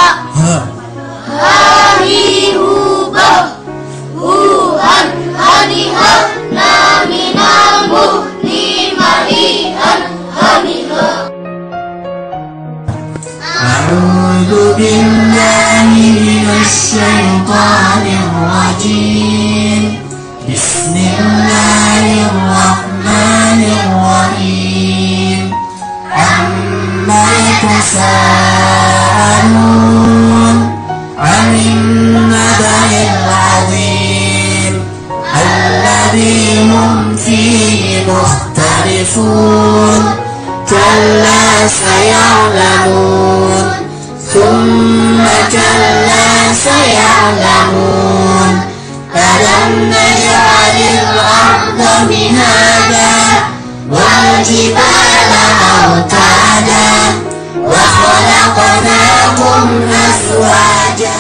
Hari hubah Huhan hanihatna minal muhlimanihan haniha. A'udzu billahi minasy syaithanir rajim. Bismillahirrahmanirrahim. Amma yatasaalun 'anil naba'il 'azim alladzi hum fihi mukhtalifun. Kalla saya'lamun thumma kalla saya'lamun. Alam naj'alil arda mihada wal jibala awtada wa khalaqnakum azwaja.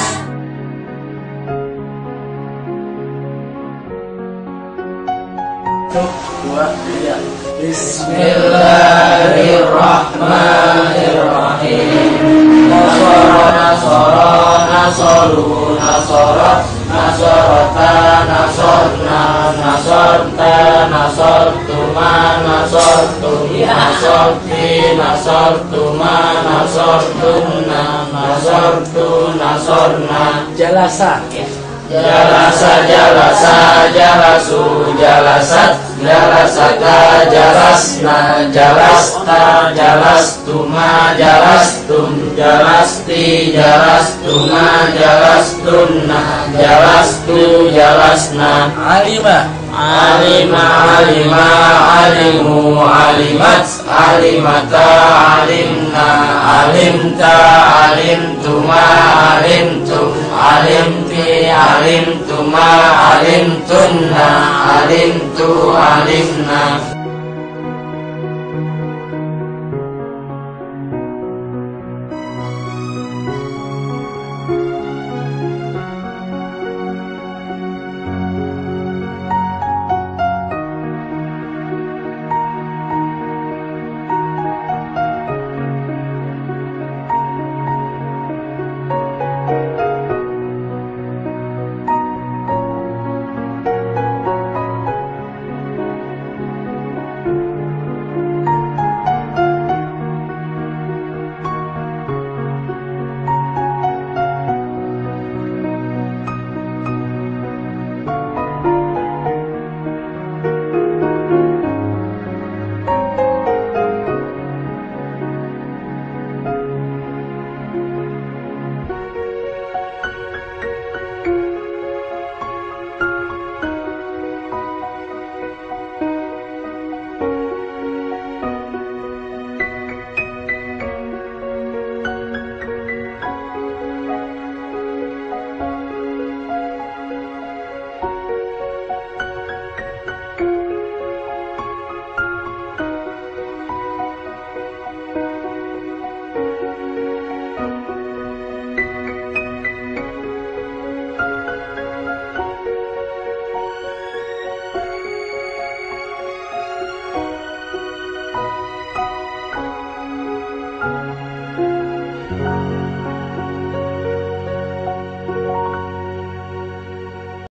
Bismillahirrahmanirrahim. Nasara nasara nasaru nasara nasarata nasarna nasarta nasartuma nasartum nasarti nasartuma nasartunna nasartu nasarna. Jalasa ya. Jalasa jalasa jalasu jalasat jalasata jalasna jalasta jalastuma jalastum jalasti jalastuma jalastunna jalastu jalasna. Alima Alima alima alimu alimat alimata alimna alimta alimtuma alimtum alimti alimtuma alimtunna alimtu alimna.